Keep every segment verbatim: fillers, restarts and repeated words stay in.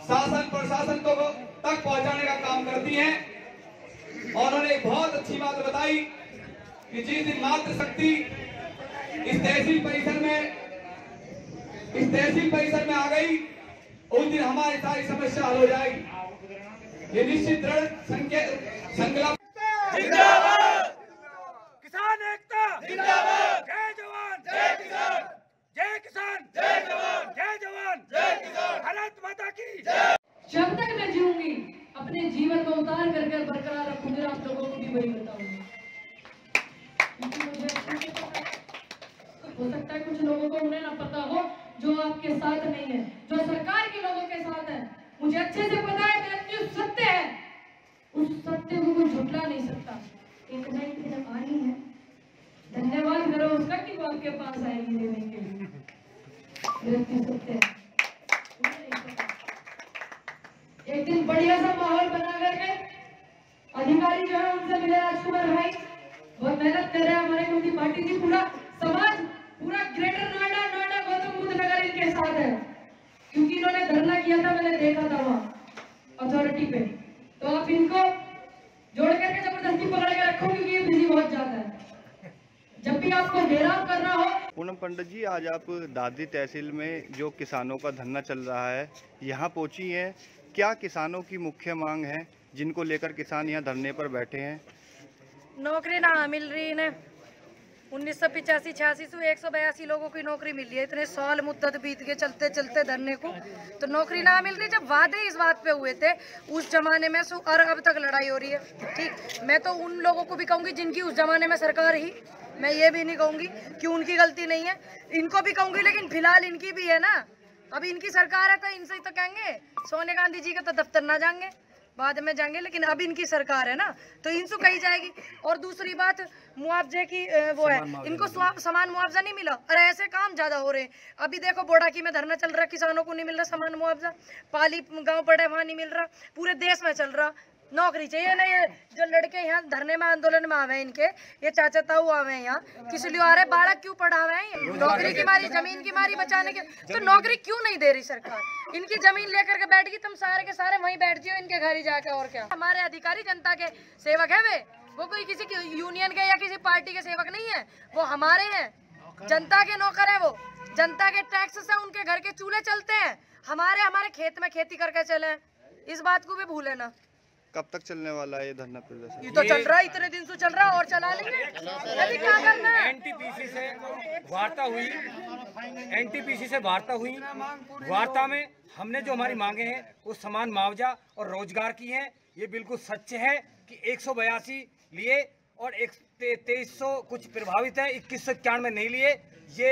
शासन प्रशासन को तक पहुंचाने का काम करती हैं। और उन्होंने एक बहुत अच्छी बात बताई कि जिस दिन मातृशक्ति इस तहसील परिसर में इस तहसील परिसर में आ गई, उस दिन हमारी सारी समस्या हल हो जाएगी। ये निश्चित दृढ़ संकल्प। जिंदाबाद किसान एकता, जिंदाबाद जय जवान जय किसान, जय किसान जय जवान, जय जवान जय किसान, भारत माता की जय। जब तक मैं जीऊंगी अपने जीवन को उतार कर कर बरकरार रखूंगी, आप लोगों को भी वही बताऊंगी। हो सकता है कुछ लोगों को उन्हें ना पता हो जो आपके साथ नहीं है, जो सरकार के लोगों के साथ है। मुझे अच्छे से पता है कि जो सत्य है उस सत्य को कोई झुठला नहीं सकता। एक लाइन की जब आनी है, धन्यवाद करो उसका कि वो आपके पास आएगी देने के लिए। सत्य है। एक दिन बढ़िया सा माहौल बना करके अधिकारी जो है उनसे मिले। राजकुमार भाई बहुत मेहनत कर रहे हैं, हमारे कुंती पार्टी जी, पूरा समाज, पूरा ग्रेटर नोएडा, नोएडा गौतम बुद्ध नगर इनके साथ है, क्योंकि इन्होंने धरना किया था, मैंने देखा था वहाँ अथॉरिटी पे। तो आप इनको जोड़ करके जबरदस्ती पकड़ के रखो, क्योंकि ये बिजी बहुत ज्यादा है। जब भी आपको घेराव करना हो। पूनम पंडित जी, आज आप दादरी तहसील में जो किसानों का धरना चल रहा है यहाँ पहुँची हैं, क्या किसानों की मुख्य मांग है जिनको लेकर किसान यहाँ धरने पर बैठे हैं? नौकरी ना मिल रही इन्हें। उन्नीस सौ पिचासी छियासी से एक सौ बयासी लोगों की नौकरी मिली है। इतने साल मुद्दत बीत के चलते चलते धरने को, तो नौकरी ना मिल रही। जब वादे इस बात पे हुए थे उस जमाने में, और अब तक लड़ाई हो रही है। ठीक, मैं तो उन लोगों को भी कहूँगी जिनकी उस जमाने में सरकार ही, मैं ये भी नहीं कहूँगी कि उनकी गलती नहीं है, इनको भी कहूँगी, लेकिन फिलहाल इनकी भी है ना। अब इनकी सरकार है तो इनसे ही तो कहेंगे। सोनिया गांधी जी का तो दफ्तर ना जाएंगे, बाद में जाएंगे, लेकिन अब इनकी सरकार है ना, तो इनसे कही जाएगी। और दूसरी बात मुआवजे की वो है, इनको समान मुआवजा नहीं मिला, और ऐसे काम ज्यादा हो रहे हैं। अभी देखो बोड़ाकी में धरना चल रहा है, किसानों को नहीं मिल रहा समान मुआवजा। पाली गांव पड़े वहाँ नहीं मिल रहा, पूरे देश में चल रहा। नौकरी चाहिए ना। ये जो लड़के यहाँ धरने में आंदोलन में आवे, इनके ये चाचा ताऊ आवे यहाँ किस लिए आ रहे? बालक क्यों पढ़ावे हैं? नौकरी की मारी, जमीन की मारी बचाने के। तो नौकरी क्यों नहीं दे रही सरकार? इनकी जमीन लेकर के बैठ गई, तुम सारे के सारे वहीं बैठ जियो इनके घर ही जाके। और क्या, हमारे अधिकारी जनता के सेवक है वे, वो कोई किसी की यूनियन के या किसी पार्टी के सेवक नहीं है, वो हमारे हैं, जनता के नौकर है। वो जनता के टैक्स से उनके घर के चूल्हे चलते हैं, हमारे हमारे खेत में खेती करके चले। इस बात को भी भूले ना। कब तक चलने वाला है ये धरना प्रदर्शन? ये तो चल रहा है, इतने दिन से चल रहा है, और चला लेंगे। अभी क्या करना है? एनटीपीसी से वार्ता हुई, एनटीपीसी से वार्ता हुई। वार्ता में हमने जो हमारी मांगे हैं वो समान मुआवजा और रोजगार की हैं। ये बिल्कुल सच है कि एक सौ बयासी लिए और एक तेईस सौ कुछ प्रभावित है, इक्कीस सौ इक्यानवे नहीं लिए। ये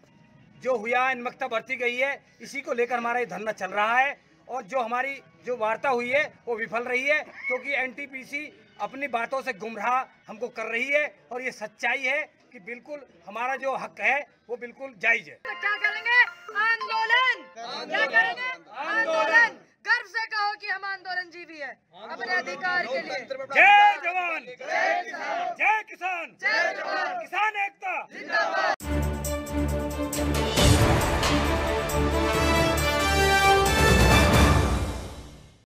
जो हुआ इनमकता बढ़ती गई है, इसी को लेकर हमारा ये धरना चल रहा है। और जो हमारी जो वार्ता हुई है वो विफल रही है, क्योंकि एनटीपीसी अपनी बातों से गुमराह हमको कर रही है। और ये सच्चाई है कि बिल्कुल हमारा जो हक है वो बिल्कुल जायज है। तो क्या करेंगे? आंदोलन। क्या करेंगे? आंदोलन। गर्व से कहो कि हम आंदोलन जीवी है अपने अधिकार के लिए।